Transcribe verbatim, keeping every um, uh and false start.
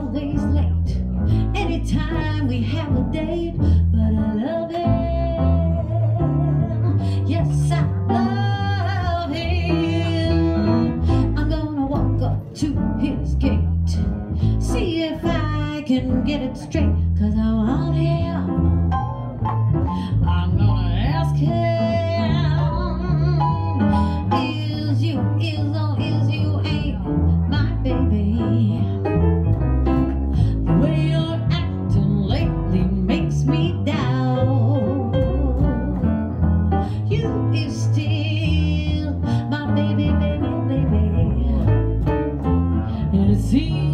always late anytime we have a date, but I love him. Yes, I love him. I'm gonna walk up to his gate, see if I can get it straight, 'cause I want him. I'm gonna ask him, is you, is or is you ain't my baby? The way you're acting lately makes me doubt you is still my baby, baby, baby. And it seems